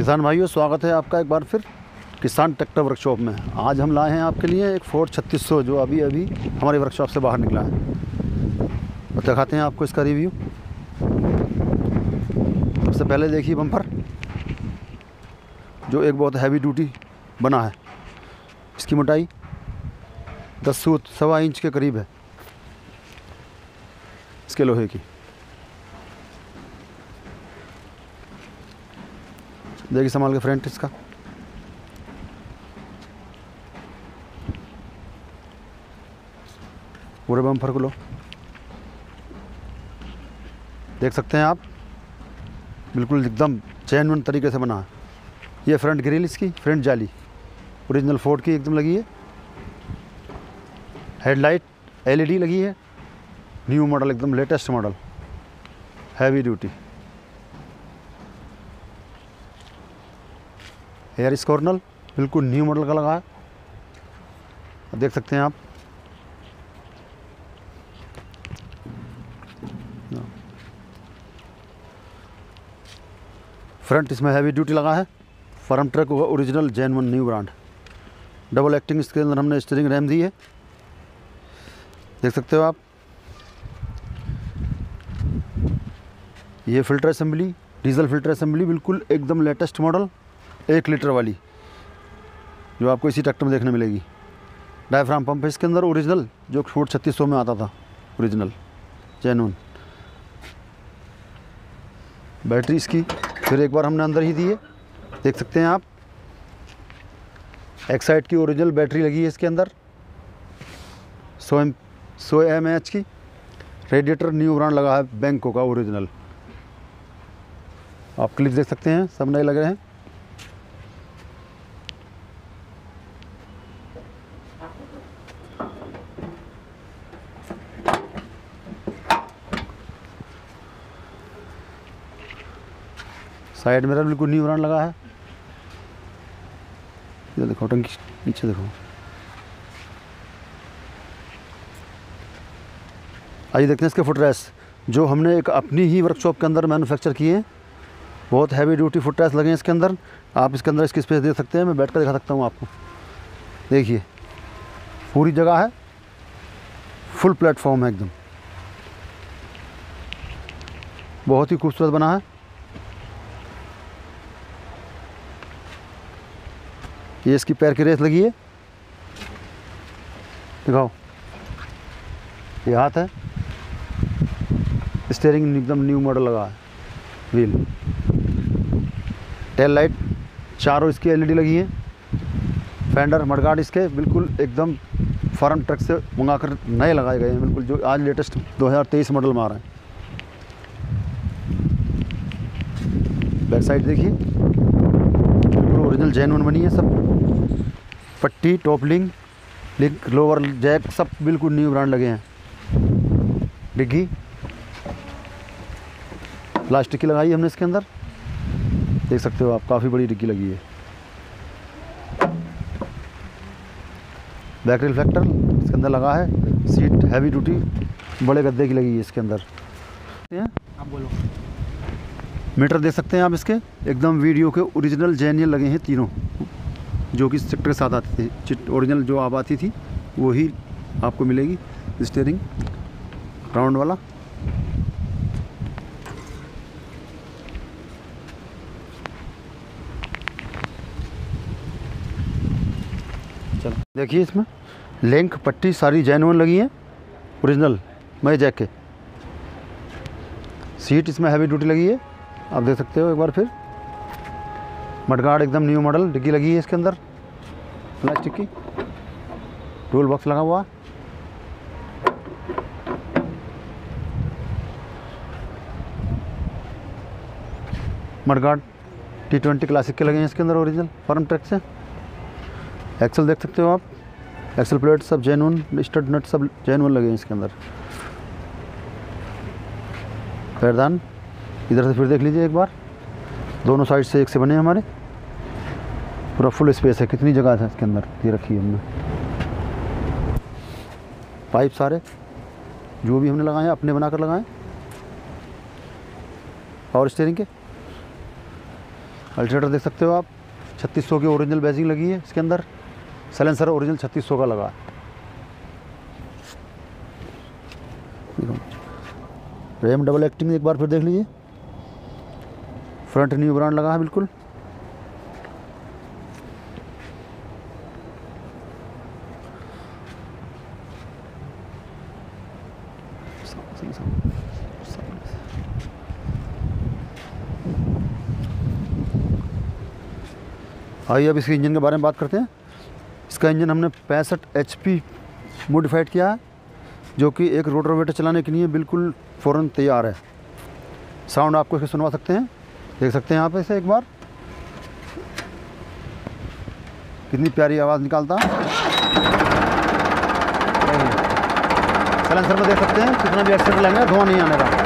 किसान भाइयों, स्वागत है आपका एक बार फिर किसान ट्रैक्टर वर्कशॉप में। आज हम लाए हैं आपके लिए एक फोर्ड 3600 जो अभी हमारी वर्कशॉप से बाहर निकला है। तो दिखाते हैं आपको इसका रिव्यू। सबसे पहले देखिए बम्पर, जो एक बहुत हैवी ड्यूटी बना है। इसकी मोटाई 10 सूत 1.25 इंच के करीब है इसके लोहे की। देखिए संभाल के फ्रंट इसका। पूरे बम्पर को लो, देख सकते हैं आप, बिल्कुल एकदम चैनवन तरीके से बना है। ये फ्रंट ग्रिल, इसकी फ्रंट जाली ओरिजिनल फोर्ड की एकदम लगी है। हेडलाइट LED लगी है, न्यू मॉडल, एकदम latest model, heavy duty. Air स्कॉर्नल बिल्कुल न्यू मॉडल का लगा है, देख सकते हैं आप। फ्रंट इसमें हैवी ड्यूटी लगा है। Farm truck original genuine new brand. Double acting इसके अंदर हमने स्टीयरिंग रैम दी है, देख सकते हो आप। ये filter assembly, diesel filter assembly, बिल्कुल एकदम लेटेस्ट मॉडल, 1 लीटर वाली, जो आपको इसी ट्रैक्टर में देखने मिलेगी। डायफ्राम पंप है इसके अंदर ओरिजिनल, जो फोर्ड 3600 में आता था, ओरिजिनल जेन्युइन। बैटरी इसकी फिर एक बार हमने अंदर ही दी है, देख सकते हैं आप। एक्साइड की ओरिजिनल बैटरी लगी है इसके अंदर, 100 mAh की। रेडिएटर न्यू ब्रांड लगा है, बैंको का ओरिजिनल। आप क्लिप देख सकते हैं, सब नए लग रहे हैं। साइड मिरर बिल्कुल न्यू ब्रांड लगा है। ये देखो टंकी नीचे देखो। आइए देखते हैं इसके फुटरेस्ट, जो हमने एक अपनी ही वर्कशॉप के अंदर मैन्युफैक्चर किए हैं। बहुत हैवी ड्यूटी फुटरेस्ट लगे हैं इसके अंदर। आप इसके अंदर इसकी स्पेस देख सकते हैं, मैं बैठ कर दिखा सकता हूँ आपको। देखिए पूरी जगह है, फुल प्लेटफॉर्म है एकदम, बहुत ही खूबसूरत बना है। ये इसकी पैर की रेस लगी है, दिखाओ। ये हाथ है, स्टीयरिंग एकदम न्यू मॉडल लगा है। व्हील, टेल लाइट चारों इसकी LED लगी है। फेंडर मडगार्ड इसके बिल्कुल एकदम फार्म ट्रक से मंगाकर नए लगाए गए हैं, बिल्कुल जो आज लेटेस्ट 2023 मॉडल में आ रहे हैं। बैक साइड देखिए, बिल्कुल ओरिजिनल जेन्युइन बनी है सब। पट्टी, टॉप लिंक, लोअर जैक, सब बिल्कुल न्यू ब्रांड लगे हैं। डिग्गी प्लास्टिक की लगाई हमने इसके अंदर, देख सकते हो आप, काफ़ी बड़ी डिग्गी लगी है। बैक रिफ्लेक्टर इसके अंदर लगा है। सीट हैवी ड्यूटी, बड़े गद्दे की लगी है इसके अंदर। आप बोलो। मीटर देख सकते हैं आप इसके, एकदम वीडियो के ओरिजिनल जेन्युइन लगे हैं तीनों, जो कि ट्रैक्टर के साथ आती थी। ओरिजिनल जो आप आती थी वही आपको मिलेगी। स्टीयरिंग राउंड वाला, चलो देखिए इसमें लिंक पट्टी सारी जेन्युइन लगी हैं, ओरिजिनल मई जैक के। सीट इसमें हैवी ड्यूटी लगी है, आप देख सकते हो एक बार फिर। मडगार्ड एकदम न्यू मॉडल, डिग्गी लगी है इसके अंदर प्लास्टिक की। टूल बॉक्स लगा हुआ, मडगार्ड T20 क्लासिक के लगे हैं इसके अंदर ओरिजिनल फार्म ट्रक से। एक्सल देख सकते हो आप, एक्सल प्लेट सब जेन्युइन, स्टड नट सब जेन्युइन लगे हैं इसके अंदर। पैरदान इधर से फिर देख लीजिए एक बार, दोनों साइड से एक से बने हैं हमारे। पूरा फुल स्पेस है, कितनी जगह है इसके अंदर ये रखी है हमने। पाइप सारे जो भी हमने लगाए हैं अपने बनाकर लगाए। पावर स्टीयरिंग के अल्टरनेटर देख सकते हो आप, 3600 की ओरिजिनल बैजिंग लगी है इसके अंदर। साइलेंसर ओरिजिनल 3600 का लगा है। रैम डबल एक्टिंग एक बार फिर देख लीजिए, फ्रंट न्यू ब्रांड लगा है बिल्कुल। आइए अब इसके इंजन के बारे में बात करते हैं। इसका इंजन हमने 65 HP मॉडिफाइड किया है, जो कि एक रोटावेटर चलाने के लिए बिल्कुल फ़ौरन तैयार है। साउंड आपको इसके सुनवा सकते हैं, देख सकते हैं यहाँ पे इसे एक बार, कितनी प्यारी आवाज़ निकालता है। साइलेंसर में देख सकते हैं कितना भी एक्सीडेंट लगेगा, धुआं नहीं आने का।